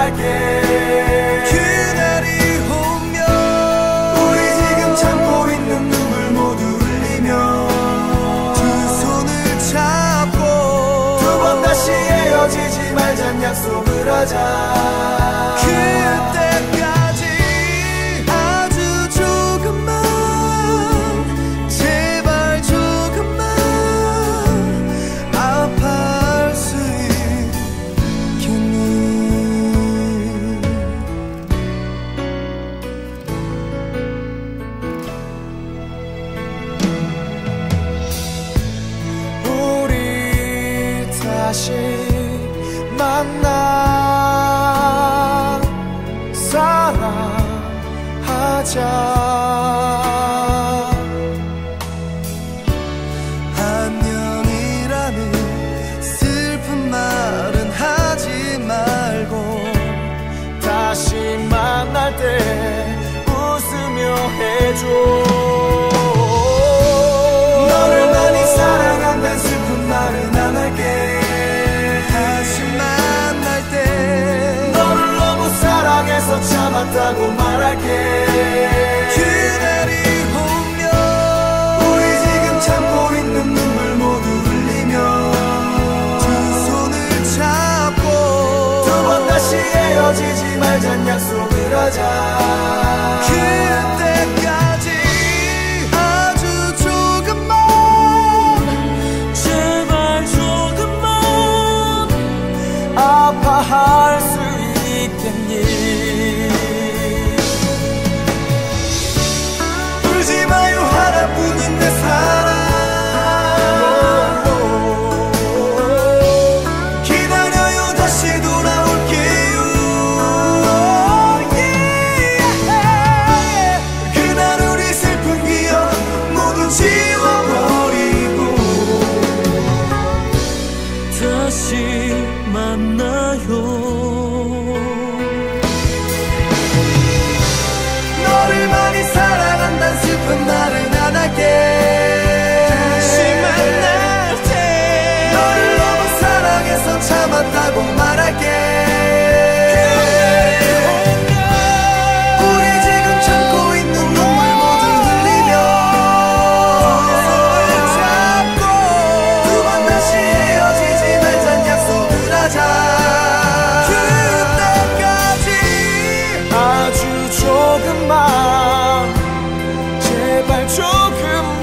말할게. 그날이 오면 우리 지금 참고 있는 눈물 모두 흘리며 두 손을 잡고 두 번 다시 헤어지지 말잔 약속을 하자. 그때까지 아주 조금만, 제발 조금만 아파할 수 있겠니? 우리 다시 만나 사랑하자. 안녕이라는 슬픈 말은 하지 말고 다시 만날 때 웃으며 해줘. 너를 많이 사랑한다는 슬픈 말은 안 할게. 다시 만날 때 너를 너무 사랑해서 참았다고 말할게. 그날이 오면 우리 지금 참고 있는 눈물 모두 흘리며 두 손을 잡고 두 번 다시 헤어지지 말잔 약속을 하자. 그때까지 아주 조금만, 제발 조금만 아파할 수 있겠니? 울지 마요 하나뿐인 내 사랑. 기다려요 다시 돌아올게요. 그날 우리 슬픈 기억 모두 지워버리고 다시 만나요. 너를 많이 사랑한단 슬픈 말은 안 할게. 다시 만날 때 너를 너무 사랑해서 참았다고 말할게. 우리 지금 참고 있는 눈물 모두 흘리며 손을 잡고 두 번 다시 헤어지지 말잔 약속을 하자. 그때까지 아주 조금만, 제발 조금만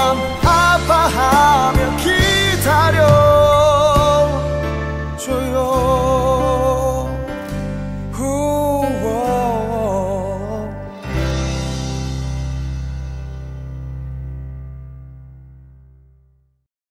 아파하며 기다려줘요.